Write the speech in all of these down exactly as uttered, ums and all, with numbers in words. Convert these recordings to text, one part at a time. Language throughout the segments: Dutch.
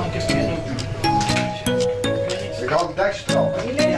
kan ik het meer doen. Ik ga ook daar staan.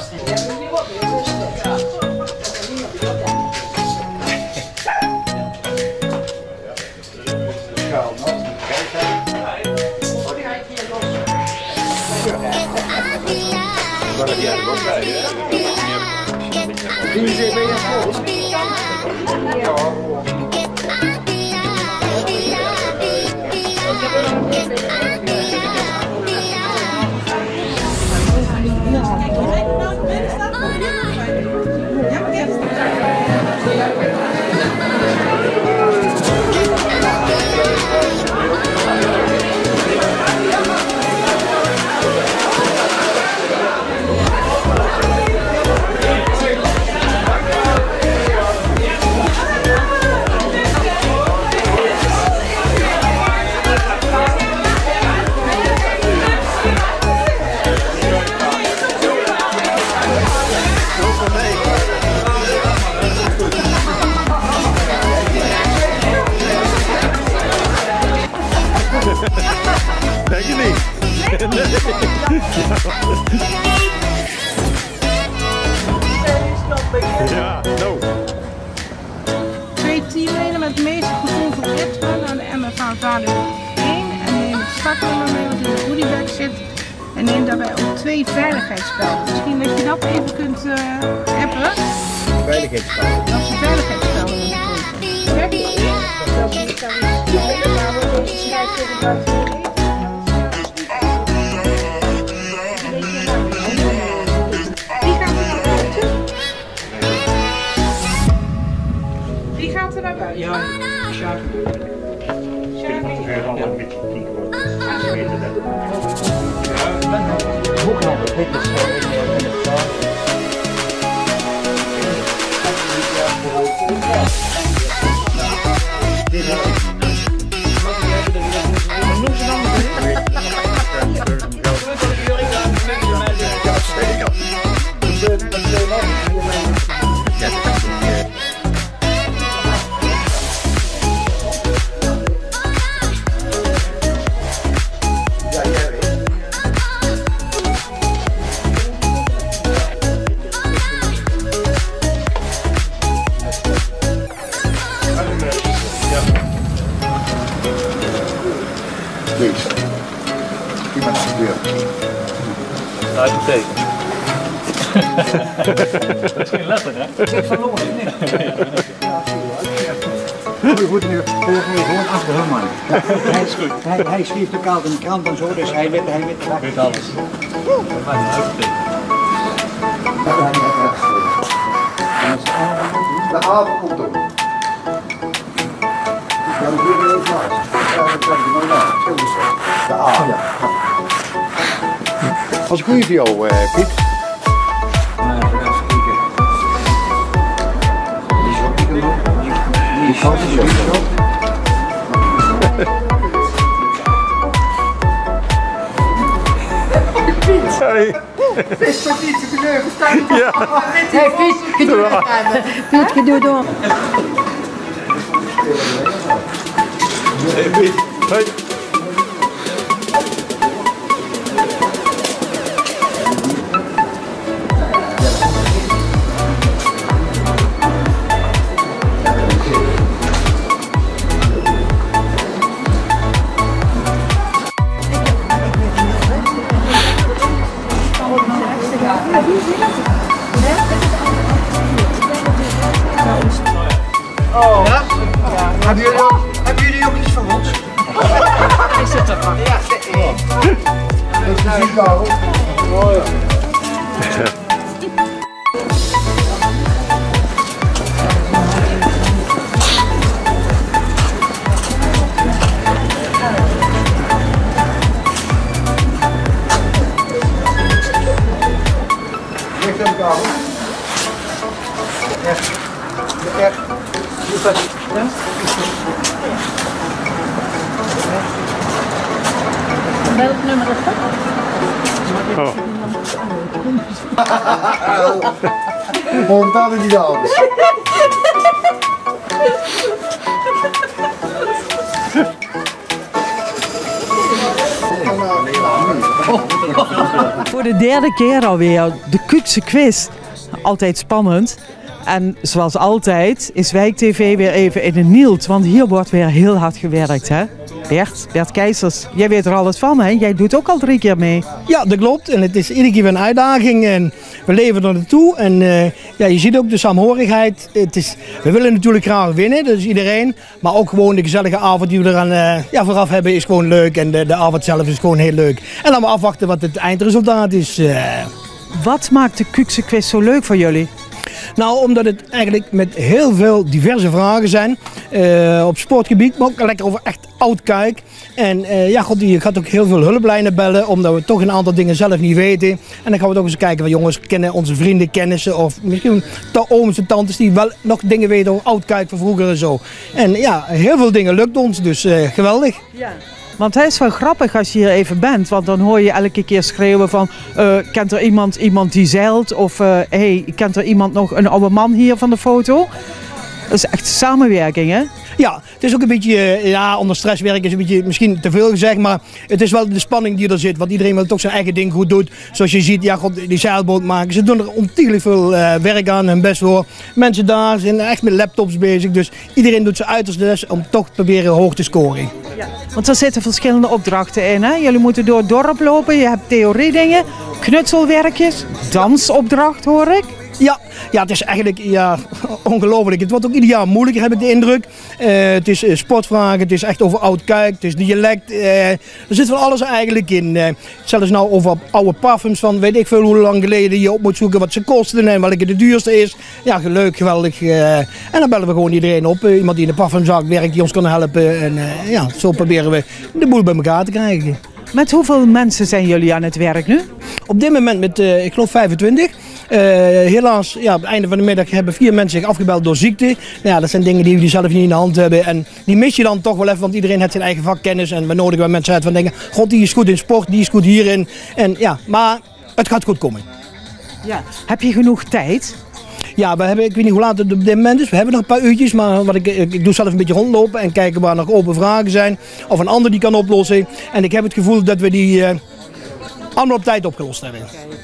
Denk je niet? Ja, no. Twee teamleden met het meeste gevoel voor ritme naar de M F A Vader één en neem het startnummer mee wat in de goodiebag zit en neem daarbij ook twee veiligheidsspelden. Misschien dat je dat even kunt uh, appen. Veiligheidsspelden? Dat is een veiligheidsspelden. Werkt het niet? Dat is niet Wie gaat er naar buiten? Ja, Sjaak. Sjaak. Hoekhandel, dit is in de taal. Dit is het. Noem ze dan Please. Iemand gebeurt. Nou, hypotheek. Dat is geen letter, hè? Ik verloren, niet. Je moet nu gewoon achter hem, man. Hij, hij, hij schreef ook altijd in de krant en zo, dus hij weet, hij weet, Ik weet alles. Dat maakt een hypotheek. de avond komt ook. Ja, dan doe je even naast. Ja, dan zeg je nou na. De avond. Dat is een goede voor jou, uh, Piet. Maar even kijken. Die is ook niet genoeg. Die is ook niet genoeg. Hey. Is toch niet te geleuven staan? Ja. Hey Piet, je doet het aan me. Piet, je doet door. Hey Piet. Hey. Oh. Ja? Ja. Hebben jullie ook, hebben jullie ook iets van ons? Hij zit er maar. Ja, Dat is muziek houden. Oh ja. Ligt hem koud. Echt. Echt. Is dat? Ja? Welk nummer is dat? Oh. Momentaan is die dames. Voor de derde keer alweer de Kuukse quiz. Altijd spannend. En zoals altijd is Wijk T V weer even in het nieuws, want hier wordt weer heel hard gewerkt, hè? Bert, Bert Keizers, jij weet er alles van, hè? Jij doet ook al drie keer mee. Ja, dat klopt. En het is iedere keer weer een uitdaging en we leven er naartoe. En uh, ja, je ziet ook de saamhorigheid. Het is, we willen natuurlijk graag winnen, dus iedereen. Maar ook gewoon de gezellige avond die we eraan uh, ja, vooraf hebben is gewoon leuk. En de, de avond zelf is gewoon heel leuk. En dan maar afwachten wat het eindresultaat is. Uh. Wat maakt de Kuukse quiz zo leuk voor jullie? Nou, omdat het eigenlijk met heel veel diverse vragen zijn. Uh, op sportgebied, maar ook lekker over echt oud Kuik. En uh, ja, god, je gaat ook heel veel hulplijnen bellen, omdat we toch een aantal dingen zelf niet weten. En dan gaan we toch eens kijken van jongens, kennen onze vrienden, kennissen of misschien ooms en tantes die wel nog dingen weten over oud Kuik van vroeger en zo. En ja, heel veel dingen lukt ons, dus uh, geweldig. Ja. Want het is wel grappig als je hier even bent, want dan hoor je elke keer schreeuwen van uh, kent er iemand, iemand die zeilt of uh, hey, kent er iemand nog, een oude man hier van de foto? Dat is echt samenwerking, hè? Ja, het is ook een beetje, ja, onder stress werken is een beetje misschien te veel gezegd, maar het is wel de spanning die er zit, want iedereen wil toch zijn eigen ding goed doen. Zoals je ziet, ja, god, die zeilboot maken, ze doen er ontiegelijk veel uh, werk aan en best voor. Mensen daar zijn echt met laptops bezig, dus iedereen doet zijn uiterste best om toch te proberen hoog te scoren. Ja. Want er zitten verschillende opdrachten in, hè? Jullie moeten door het dorp lopen, je hebt theoriedingen, knutselwerkjes, dansopdracht hoor ik. Ja, ja, het is eigenlijk ja, ongelooflijk. Het wordt ook ieder jaar moeilijker, heb ik de indruk. Uh, het is uh, sportvragen, het is echt over oud Kuik, het is dialect. Uh, er zit van alles eigenlijk in. Uh, zelfs nou over oude parfums van weet ik veel hoe lang geleden je op moet zoeken wat ze kosten en welke de duurste is. Ja, leuk, geweldig. Uh, en dan bellen we gewoon iedereen op. Uh, iemand die in de parfumzaak werkt die ons kan helpen. En uh, ja, zo proberen we de boel bij elkaar te krijgen. Met hoeveel mensen zijn jullie aan het werk nu? Op dit moment met, uh, ik geloof vijfentwintig. Uh, helaas, ja, op het einde van de middag hebben vier mensen zich afgebeld door ziekte. Nou ja, dat zijn dingen die jullie zelf niet in de hand hebben. En die mis je dan toch wel even, want iedereen heeft zijn eigen vakkennis. En we nodigen wel mensen uit van denken, god, die is goed in sport, die is goed hierin. En ja, maar het gaat goed komen. Ja. Heb je genoeg tijd? Ja, we hebben, ik weet niet hoe laat het op dit moment is. We hebben nog een paar uurtjes, maar wat ik, ik, ik doe zelf een beetje rondlopen en kijken waar nog open vragen zijn. Of een ander die kan oplossen. En ik heb het gevoel dat we die uh, allemaal op tijd opgelost hebben.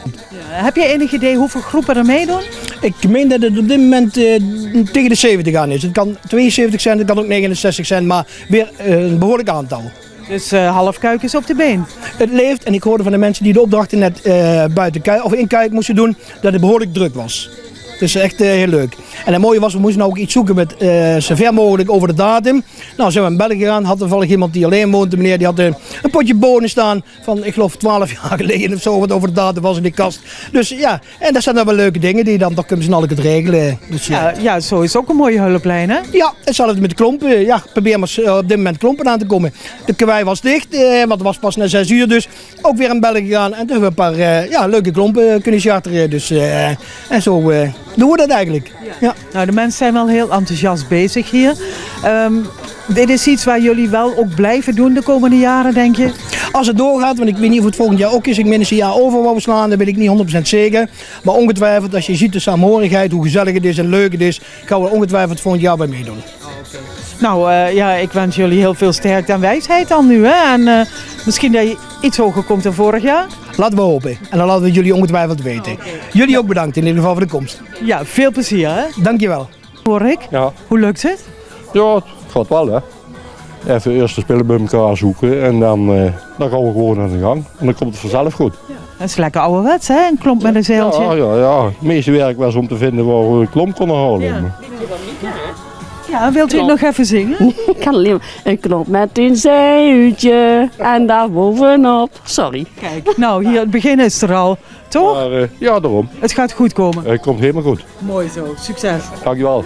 Ja, heb je enig idee hoeveel groepen er meedoen? Ik meen dat het op dit moment uh, tegen de zeventig aan is. Het kan tweeënzeventig zijn, het kan ook negenenzestig zijn, maar weer uh, een behoorlijk aantal. Dus uh, half Kuik is op de been. Het leeft en ik hoorde van de mensen die de opdrachten net uh, buiten Kuik, of in Kuik moesten doen, dat het behoorlijk druk was. Dus echt uh, heel leuk. En het mooie was, we moesten nou ook iets zoeken met uh, zo ver mogelijk over de datum. Nou, zijn we in België gegaan, had toevallig iemand die alleen woont, de meneer die had uh, een potje bonen staan van, ik geloof twaalf jaar geleden of zo, wat over de datum was in die kast. Dus ja, en dat zijn dan wel leuke dingen die je dan toch met z'n allen kunt regelen. Dus, ja. Ja, ja, zo is ook een mooie hulplijn, hè? Ja, hetzelfde met de klompen. Ja, probeer maar uh, op dit moment klompen aan te komen. De kwei was dicht, uh, want het was pas na zes uur, dus ook weer in België gegaan. En toen hebben we een paar uh, ja, leuke klompen kunnen charteren. Dus, uh, en zo uh, doen we dat eigenlijk. Ja. Ja. Nou, de mensen zijn wel heel enthousiast bezig hier. Um, dit is iets waar jullie wel ook blijven doen de komende jaren, denk je? Als het doorgaat, want ik weet niet of het volgend jaar ook is. Ik meen eens een jaar over wat we slaan, dat weet ik niet honderd procent zeker. Maar ongetwijfeld, als je ziet de saamhorigheid, hoe gezellig het is en leuk het is, gaan we ongetwijfeld volgend jaar bij meedoen. Oh, okay. Nou uh, ja, ik wens jullie heel veel sterkte en wijsheid dan nu. Hè? En uh, misschien dat je iets hoger komt dan vorig jaar. Laten we hopen. En dan laten we jullie ongetwijfeld weten. Okay. Jullie ook bedankt in ieder geval voor de komst. Ja, veel plezier hè. Dankjewel. Hoor ik. Ja. Hoe lukt het? Ja, het gaat wel hè. Even eerst de spullen bij elkaar zoeken en dan, uh, dan gaan we gewoon aan de gang. En dan komt het vanzelf goed. Ja. Dat is lekker ouderwets hè, een klomp met een zeiltje. Ja, ja, ja. Het meeste werk was om te vinden waar we een klomp konden halen. Ja. Ja, wilt u het nog even zingen? Ik kan alleen maar een klomp met een zeiltje en daar bovenop. Sorry. Kijk, nou hier het begin is er al, toch? Maar, uh, ja, daarom. Het gaat goed komen. Het komt helemaal goed. Mooi zo, succes. Dankjewel.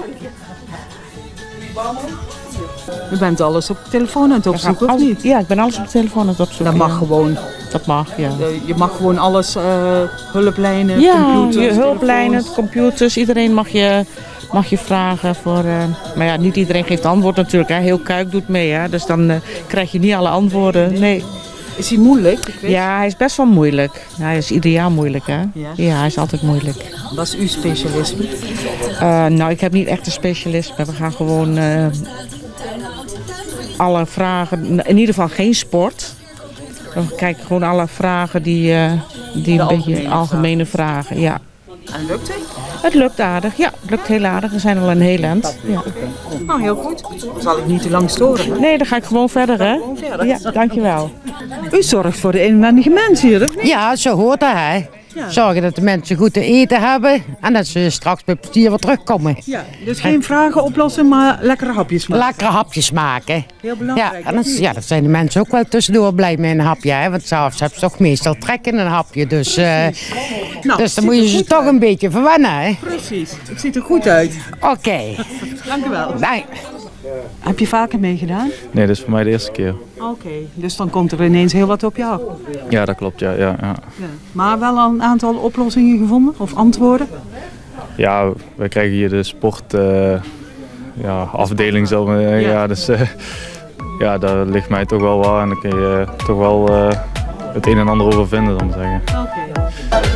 U bent alles op de telefoon aan het opzoeken, of niet? Ja, ik ben alles op de telefoon aan het opzoeken. Dat mag ja. gewoon. Dat mag, ja. Je mag gewoon alles, uh, hulplijnen, ja, computers, je hulplijnen, telefoons. computers, iedereen mag je, mag je vragen voor... Uh, maar ja, niet iedereen geeft antwoord natuurlijk, hè. Heel Kuik doet mee, hè. Dus dan uh, krijg je niet alle antwoorden, nee. Is hij moeilijk? Ja, hij is best wel moeilijk. Hij is ieder jaar moeilijk, hè? Ja, ja hij is altijd moeilijk. Wat is uw specialisme? Uh, nou, ik heb niet echt een specialisme. We gaan gewoon uh, alle vragen, in ieder geval geen sport. We kijken gewoon alle vragen die, uh, die een beetje algemene vragen. Ja. En lukt het? Het lukt aardig, ja, het lukt heel aardig. We zijn al een heel eind. Ja. Nou, heel goed. Dan zal ik niet te lang storen. Nee, dan ga ik gewoon verder, hè? Gewoon verder. Ja, dankjewel. U zorgt voor de inwendige mensen hier, of niet? Ja, zo hoort dat, hè. Ja. Zorgen dat de mensen goed te eten hebben en dat ze straks met plezier weer terugkomen. Ja, dus geen vragen oplossen, maar lekkere hapjes maken. Lekkere hapjes maken. Heel belangrijk. Ja, en dat, ja, dat zijn de mensen ook wel tussendoor blij met een hapje, hè. Want s'avonds hebben ze toch meestal trek in een hapje. Dus, uh, nou, dus dan moet je ze toch uit. een beetje verwennen, hè. Precies, het ziet er goed uit. Oké. Okay. Dank u wel. Nee. Heb je vaker meegedaan? Nee, dit is voor mij de eerste keer. Oké, okay, dus dan komt er ineens heel wat op je af. Ja, dat klopt, ja. ja, ja. ja. Maar wel een aantal oplossingen gevonden of antwoorden? Ja, wij krijgen hier de sport uh, ja, afdeling zo. Uh, ja. ja, dus uh, ja, daar ligt mij toch wel waar en daar kun je uh, toch wel uh, het een en ander over vinden, dan zeggen. Oké. Okay.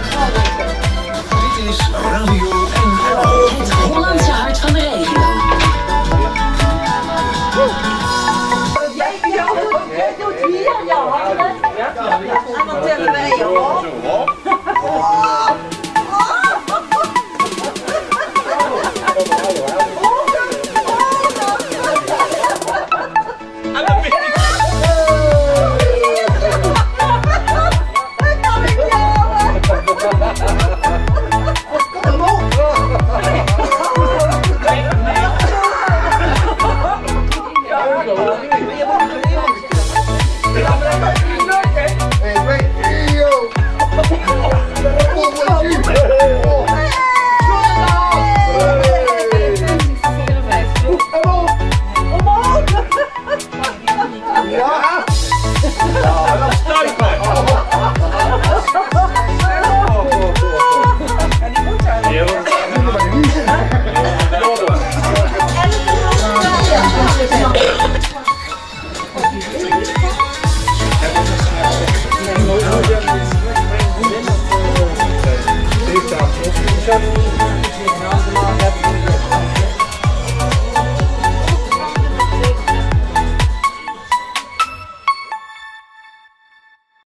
Dit is Radio N L O. Het Hollandse hart van de regio. Jij doet hier jouw handen en dan tellen wij je op. Thank you.